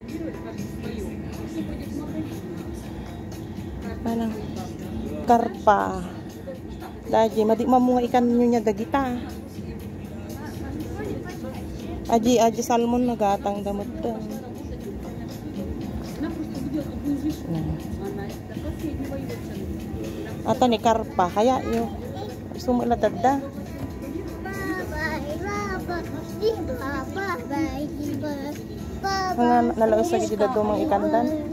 Manang karpa. Daji madi mamunga ikan nyo nya dagita. Aji salmon nagatang damot to. Ata ni karpa kaya yo. Sumula tadda. Nga nalaos lagi di dagomang ikandan.